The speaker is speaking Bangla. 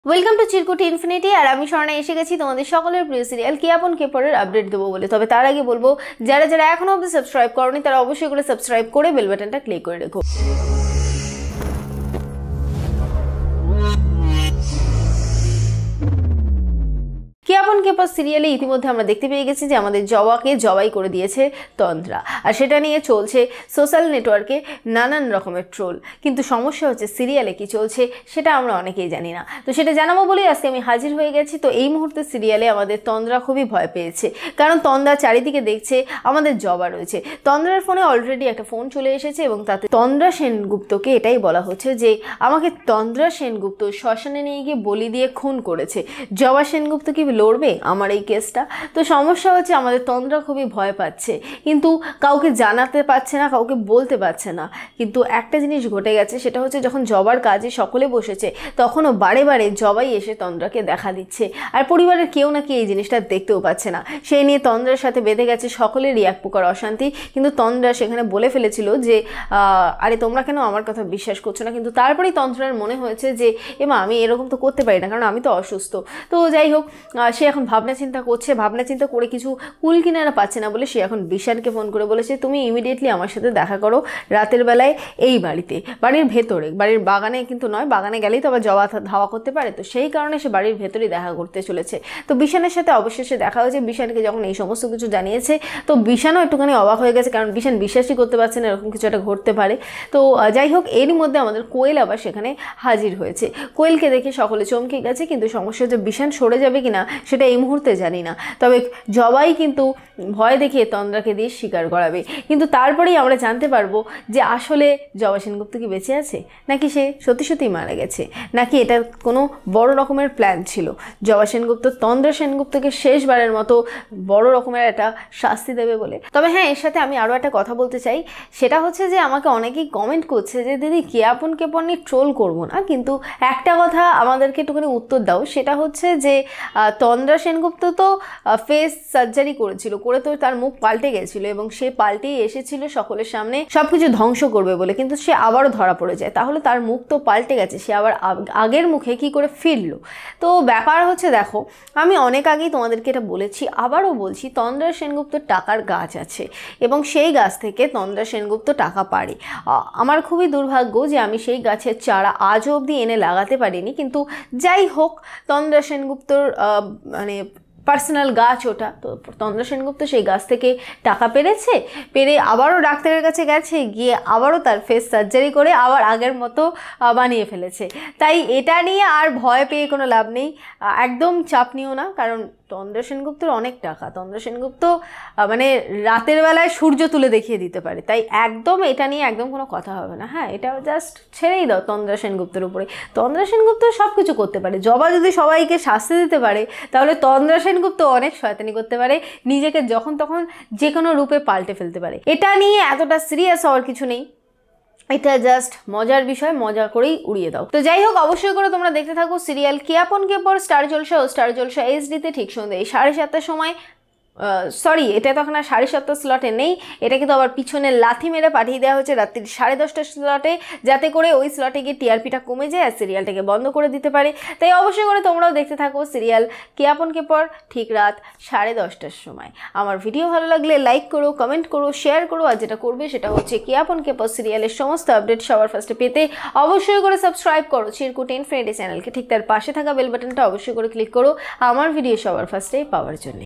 Welcome to Chirkut infinity. আর আমি স্বর্ণা এসে গেছি তোমাদের সকলের প্রিয় সিরিয়াল কে আপন কে পরের আপডেট দেবো বলে। তবে তার আগে বলবো, যারা যারা এখনো অবধি সাবস্ক্রাইব করোনি তারা অবশ্যই করে সাবস্ক্রাইব করে বেল বাটনটা ক্লিক করে রেখো। কে আপন কে পর সিরিয়ালে ইতিমধ্যে আমরা দেখতে পেয়ে গেছি যে আমাদের জবাকে জবাই করে দিয়েছে তন্দ্রা, আর সেটা নিয়ে চলছে সোশ্যাল নেটওয়ার্কে নানান রকমের ট্রোল। কিন্তু সমস্যা হচ্ছে সিরিয়ালে কি চলছে সেটা আমরা অনেকেই জানি না। তো সেটা জানাবো বলেই আজকে আমি হাজির হয়ে গেছি। তো এই মুহূর্তে সিরিয়ালে আমাদের তন্দ্রা খুবই ভয় পেয়েছে, কারণ তন্দ্রা চারিদিকে দেখছে আমাদের জবা রয়েছে। তন্দ্রার ফোনে অলরেডি একটা ফোন চলে এসেছে এবং তাতে তন্দ্রা সেনগুপ্তকে এটাই বলা হচ্ছে যে আমাকে তন্দ্রা সেনগুপ্ত শ্মশানে নিয়ে গিয়ে বলি দিয়ে খুন করেছে। জবা সেনগুপ্ত কি লড়বে আমার এই কেসটা? তো সমস্যা হচ্ছে আমাদের তন্দ্রা খুবই ভয় পাচ্ছে, কিন্তু কাউকে জানাতে পারছে না, কাউকে বলতে পারছে না। কিন্তু একটা জিনিস ঘটে গেছে, সেটা হচ্ছে যখন জবার কাজে সকলে বসেছে তখনও বারে বারে জবাই এসে তন্দ্রাকে দেখা দিচ্ছে, আর পরিবারের কেউ নাকি এই জিনিসটা দেখতেও পাচ্ছে না। সেই নিয়ে তন্দ্রার সাথে বেঁধে গেছে সকলেরই এক প্রকার অশান্তি। কিন্তু তন্দ্রা সেখানে বলে ফেলেছিল যে আরে তোমরা কেন আমার কথা বিশ্বাস করছো না? কিন্তু তারপরেই তন্দ্রার মনে হয়েছে যে এমা আমি এরকম তো করতে পারি না, কারণ আমি তো অসুস্থ। তো যাই হোক, সে এখন ভাবনা চিন্তা করছে, ভাবনা চিন্তা করে কিছু কুল কিনারা পাচ্ছে না বলে সে এখন বিশানকে ফোন করে বলেছে তুমি ইমিডিয়েটলি আমার সাথে দেখা করো রাতের বেলায় এই বাড়িতে, বাড়ির ভেতরে, বাড়ির বাগানে কিন্তু নয়, বাগানে গেলেই তো আবার জবা ধাওয়া করতে পারে। তো সেই কারণে সে বাড়ির ভেতরেই দেখা করতে চলেছে। তো বিশানের সাথে অবশেষে দেখা হয়েছে। বিশানকে যখন এই সমস্ত কিছু জানিয়েছে তো বিশানও একটুখানি অবাক হয়ে গেছে, কারণ বিশান বিশ্বাসই করতে পারছে না এরকম কিছু একটা ঘটতে পারে। তো যাই হোক, এরই মধ্যে আমাদের কোয়েল আবার সেখানে হাজির হয়েছে। কোয়েলকে দেখে সকলে চমকে গেছে, কিন্তু সমস্যা হচ্ছে বিশান সরে যাবে কিনা সেটা এই মুহূর্তে জানি না। তবে জবাই কিন্তু ভয় দেখিয়ে তন্দ্রাকে দিয়ে স্বীকার করাবে। কিন্তু তারপরেই আমরা জানতে পারবো যে আসলে জবা সেনগুপ্ত কি বেঁচে আছে, নাকি সে সত্যি সত্যিই মারা গেছে, নাকি এটা কোনো বড় রকমের প্ল্যান ছিল। জবা সেনগুপ্ত তন্দ্রা সেনগুপ্তকে শেষবারের মতো বড় রকমের একটা শাস্তি দেবে বলে। তবে হ্যাঁ, এর সাথে আমি আরও একটা কথা বলতে চাই, সেটা হচ্ছে যে আমাকে অনেকেই কমেন্ট করছে যে দিদি কে আপন কে পর নিয়ে ট্রোল করবো না, কিন্তু একটা কথা আমাদেরকে একটুখানি উত্তর দাও। সেটা হচ্ছে যে তন্দ্রা সেনগুপ্ত তো ফেস সার্জারি করেছিল, করে তো তার মুখ পাল্টে গেছিল এবং সে পাল্টেই এসেছিল সকলের সামনে সবকিছু ধ্বংস করবে বলে, কিন্তু সে আবারও ধরা পড়ে যায়। তাহলে তার মুখ তো পাল্টে গেছে, সে আবার আগের মুখে কি করে ফিরলো? তো ব্যাপার হচ্ছে, দেখো আমি অনেক আগেই তোমাদেরকে এটা বলেছি, আবারও বলছি, তন্দ্রা সেনগুপ্তর টাকার গাছ আছে এবং সেই গাছ থেকে তন্দ্রা সেনগুপ্ত টাকা পারে। আমার খুবই দুর্ভাগ্য যে আমি সেই গাছের চারা আজও অবধি এনে লাগাতে পারিনি। কিন্তু যাই হোক, তন্দ্রা সেনগুপ্তর মানে পার্সোনাল গাছ ওটা, তো তন্দ্রা সেনগুপ্ত সেই গাছ থেকে টাকা পেরে আবারও ডাক্তারের কাছে গেছে, গিয়ে আবারও তার ফেস সার্জারি করে আবার আগের মতো বানিয়ে ফেলেছে। তাই এটা নিয়ে আর ভয় পেয়ে কোনো লাভ নেই, একদম চাপ নিও না, কারণ তন্দ্রা সেনগুপ্তর অনেক টাকা। তন্দ্রা সেনগুপ্ত মানে রাতের বেলায় সূর্য তুলে দেখিয়ে দিতে পারে, তাই একদম এটা নিয়ে একদম কোনো কথা হবে না। হ্যাঁ, এটা জাস্ট ছেড়েই দাও তন্দ্রা সেনগুপ্তের উপরে। তন্দ্রা সেনগুপ্ত সব কিছু করতে পারে। জবা যদি সবাইকে শাস্তি দিতে পারে, তাহলে তন্দ্রা সেনগুপ্ত অনেক শয়তানি করতে পারে, নিজেকে যখন তখন যে কোনো রূপে পাল্টে ফেলতে পারে। এটা নিয়ে এতটা সিরিয়াস হওয়ার কিছু নেই, এটা জাস্ট মজার বিষয়, মজা করেই উড়িয়ে দাও। তো যাই হোক, অবশ্যই করে তোমরা দেখতে থাকো সিরিয়াল কে আপন কে পর স্টার জলসা ও স্টার জলসা এইচডিতে ঠিক সন্ধ্যে 7:30টার সময়। সরি, এটা তখন আর 7:30 স্লটে নেই, এটা কিন্তু আবার পিছনে লাথি মেরে পাঠিয়ে দেওয়া হচ্ছে রাত্রি 10:30 স্লটে, যাতে করে ওই স্লটে গিয়ে টিআরপিটা কমে যায় আর সিরিয়ালটাকে বন্ধ করে দিতে পারে। তাই অবশ্যই করে তোমরাও দেখতে থাকো সিরিয়াল কে আপন কে পর ঠিক রাত 10:30টার সময়। আমার ভিডিও ভালো লাগলে লাইক করো, কমেন্ট করো, শেয়ার করো, আর যেটা করবে সেটা হচ্ছে কে আপন কে পর সিরিয়ালের সমস্ত আপডেট সবার ফার্স্টে পেতে অবশ্যই করে সাবস্ক্রাইব করো চিরকুট ইনফিনিটি চ্যানেলকে। ঠিক তার পাশে থাকা বেল বাটনটা অবশ্যই করে ক্লিক করো আমার ভিডিও সবার ফার্স্টে পাওয়ার জন্য।